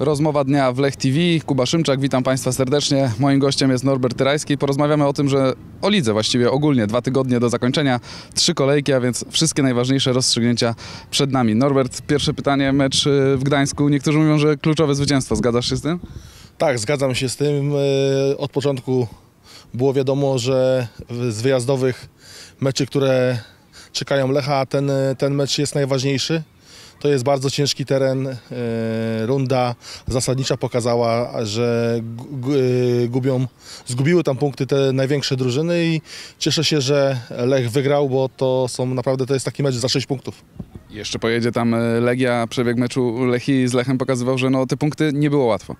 Rozmowa dnia w Lech TV. Kuba Szymczak, witam Państwa serdecznie. Moim gościem jest Norbert Tyrajski. Porozmawiamy o tym, że o lidze właściwie ogólnie. 2 tygodnie do zakończenia, 3 kolejki, a więc wszystkie najważniejsze rozstrzygnięcia przed nami. Norbert, pierwsze pytanie, mecz w Gdańsku. Niektórzy mówią, że kluczowe zwycięstwo. Zgadzasz się z tym? Tak, zgadzam się z tym. Od początku było wiadomo, że z wyjazdowych meczy, które czekają Lecha, ten mecz jest najważniejszy. To jest bardzo ciężki teren. Runda zasadnicza pokazała, że zgubiły tam punkty te największe drużyny i cieszę się, że Lech wygrał, bo to jest taki mecz za 6 punktów. Jeszcze pojedzie tam Legia. Przebieg meczu Lechii z Lechem pokazywał, że te punkty nie było łatwo.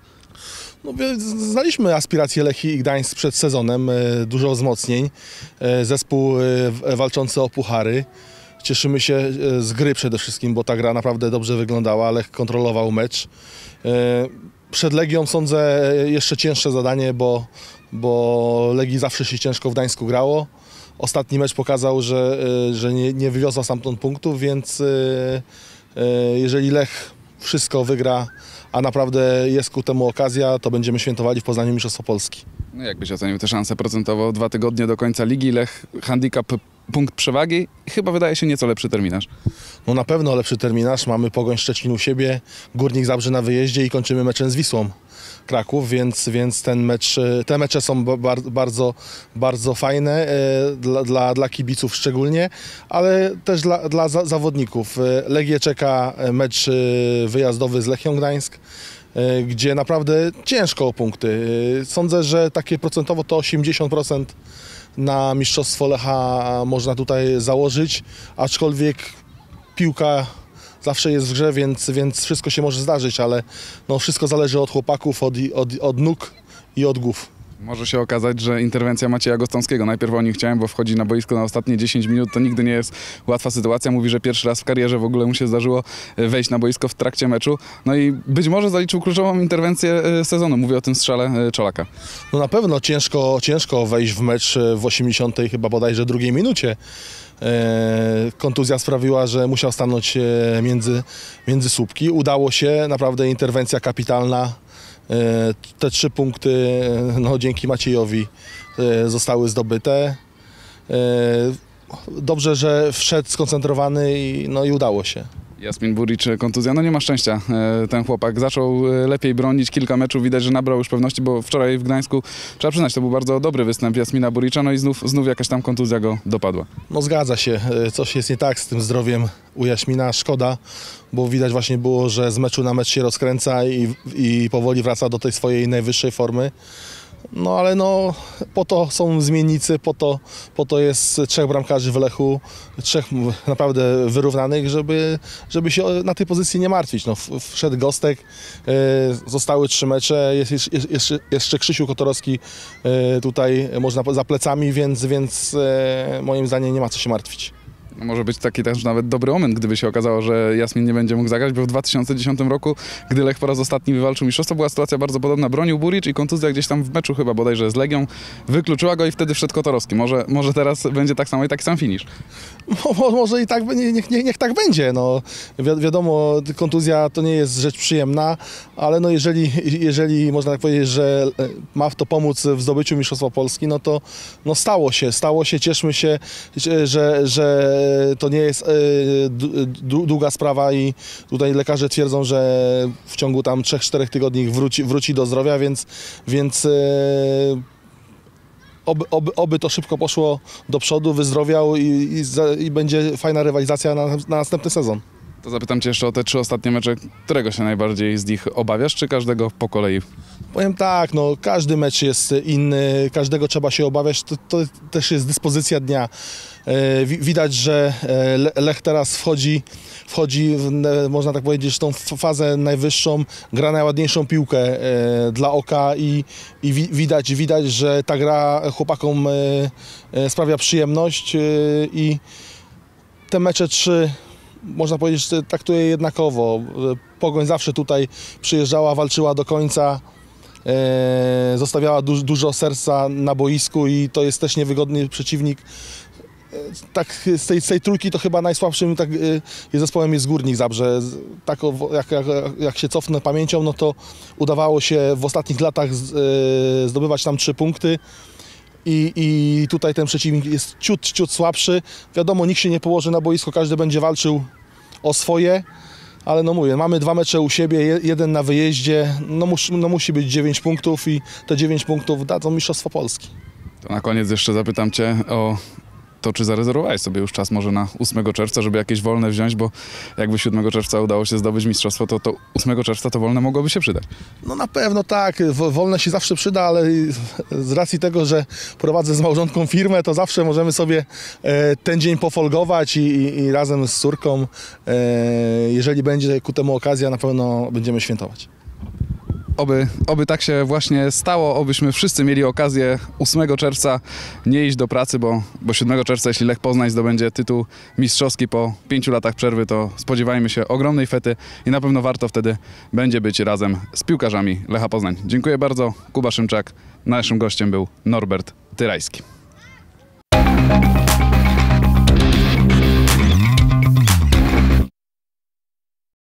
Znaliśmy aspiracje Lechii i Gdańsk przed sezonem, dużo wzmocnień, zespół walczący o puchary. Cieszymy się z gry przede wszystkim, bo ta gra naprawdę dobrze wyglądała, Lech kontrolował mecz. Przed Legią sądzę jeszcze cięższe zadanie, bo Legii zawsze się ciężko w Gdańsku grało. Ostatni mecz pokazał, że nie wywiozła stamtąd punktów, więc jeżeli Lech wszystko wygra, a naprawdę jest ku temu okazja, to będziemy świętowali w Poznaniu Mistrzostwo Polski. Jak byś ocenił te szanse procentowo? 2 tygodnie do końca ligi, Lech handicap punkt przewagi. Chyba wydaje się nieco lepszy terminarz. Na pewno lepszy terminarz. Mamy Pogoń Szczecin u siebie, Górnik Zabrze na wyjeździe i kończymy meczem z Wisłą Kraków, więc te mecze są bardzo, bardzo fajne dla kibiców szczególnie, ale też dla zawodników. Legię czeka mecz wyjazdowy z Lechią Gdańsk, gdzie naprawdę ciężko o punkty. Sądzę, że takie procentowo to 80% na mistrzostwo Lecha można tutaj założyć, aczkolwiek piłka zawsze jest w grze, więc wszystko się może zdarzyć, ale wszystko zależy od chłopaków, od nóg i od głów. Może się okazać, że interwencja Macieja Gostomskiego. Najpierw o nim chciałem, bo wchodzi na boisko na ostatnie 10 minut. To nigdy nie jest łatwa sytuacja. Mówi, że pierwszy raz w karierze w ogóle mu się zdarzyło wejść na boisko w trakcie meczu. I być może zaliczył kluczową interwencję sezonu. Mówię o tym strzale Czolaka. Na pewno ciężko wejść w mecz w 80. chyba bodajże 2 minucie. Kontuzja sprawiła, że musiał stanąć między słupki. Udało się, naprawdę interwencja kapitalna. Te 3 punkty dzięki Maciejowi zostały zdobyte. Dobrze, że wszedł skoncentrowany i udało się. Jasmin Buric, kontuzja. Nie ma szczęścia. Ten chłopak zaczął lepiej bronić. Kilka meczów widać, że nabrał już pewności, bo wczoraj w Gdańsku, trzeba przyznać, to był bardzo dobry występ Jasmina Buricza, i znów jakaś tam kontuzja go dopadła. Zgadza się. Coś jest nie tak z tym zdrowiem u Jaśmina. Szkoda, bo widać właśnie było, że z meczu na mecz się rozkręca i powoli wraca do tej swojej najwyższej formy. Ale po to są zmiennicy, po to jest 3 bramkarzy w Lechu, 3 naprawdę wyrównanych, żeby się na tej pozycji nie martwić. Wszedł Gostek, zostały 3 mecze, jest jeszcze Krzysiu Kotorowski tutaj można za plecami, więc moim zdaniem nie ma co się martwić. Może być taki też nawet dobry omen, gdyby się okazało, że Jasmin nie będzie mógł zagrać, bo w 2010 roku, gdy Lech po raz ostatni wywalczył mistrzostwo, była sytuacja bardzo podobna. Bronił Buric i kontuzja gdzieś tam w meczu chyba bodajże z Legią wykluczyła go i wtedy wszedł Kotorowski. Może teraz będzie tak samo i taki sam finisz. Może i tak, niech tak będzie. Wiadomo, kontuzja to nie jest rzecz przyjemna, ale jeżeli można tak powiedzieć, że ma w to pomóc w zdobyciu mistrzostwa Polski, to stało się, cieszmy się, że to nie jest długa sprawa i tutaj lekarze twierdzą, że w ciągu tam 3-4 tygodni wróci do zdrowia, więc oby to szybko poszło do przodu, wyzdrowiał i będzie fajna rywalizacja na następny sezon. To zapytam Cię jeszcze o te 3 ostatnie mecze. Którego się najbardziej z nich obawiasz, czy każdego po kolei? Powiem tak, każdy mecz jest inny, każdego trzeba się obawiać, to też jest dyspozycja dnia. Widać, że Lech teraz wchodzi można tak powiedzieć, w tą fazę najwyższą, gra najładniejszą piłkę dla oka i widać, że ta gra chłopakom sprawia przyjemność i te mecze 3 można powiedzieć, że traktuje jednakowo. Pogoń zawsze tutaj przyjeżdżała, walczyła do końca, zostawiała dużo serca na boisku i to jest też niewygodny przeciwnik. Tak z tej trójki to chyba najsłabszym tak, zespołem jest Górnik Zabrze. Tak, jak się cofnę pamięcią, no to udawało się w ostatnich latach zdobywać tam 3 punkty. I tutaj ten przeciwnik jest ciut słabszy. Wiadomo, nikt się nie położy na boisko, każdy będzie walczył o swoje. Ale no mówię, mamy 2 mecze u siebie, 1 na wyjeździe. No musi być 9 punktów i te 9 punktów dadzą Mistrzostwo Polski. To na koniec jeszcze zapytam Cię o to, czy zarezerwowałeś sobie już czas może na 8 czerwca, żeby jakieś wolne wziąć, bo jakby 7 czerwca udało się zdobyć mistrzostwo, to 8 czerwca to wolne mogłoby się przydać. No na pewno tak, wolne się zawsze przyda, ale z racji tego, że prowadzę z małżonką firmę, to zawsze możemy sobie ten dzień pofolgować i razem z córką, jeżeli będzie ku temu okazja, na pewno będziemy świętować. Oby tak się właśnie stało, obyśmy wszyscy mieli okazję 8 czerwca nie iść do pracy, bo 7 czerwca, jeśli Lech Poznań zdobędzie tytuł mistrzowski po 5 latach przerwy, to spodziewajmy się ogromnej fety i na pewno warto wtedy będzie być razem z piłkarzami Lecha Poznań. Dziękuję bardzo, Kuba Szymczak. Naszym gościem był Norbert Tyrajski.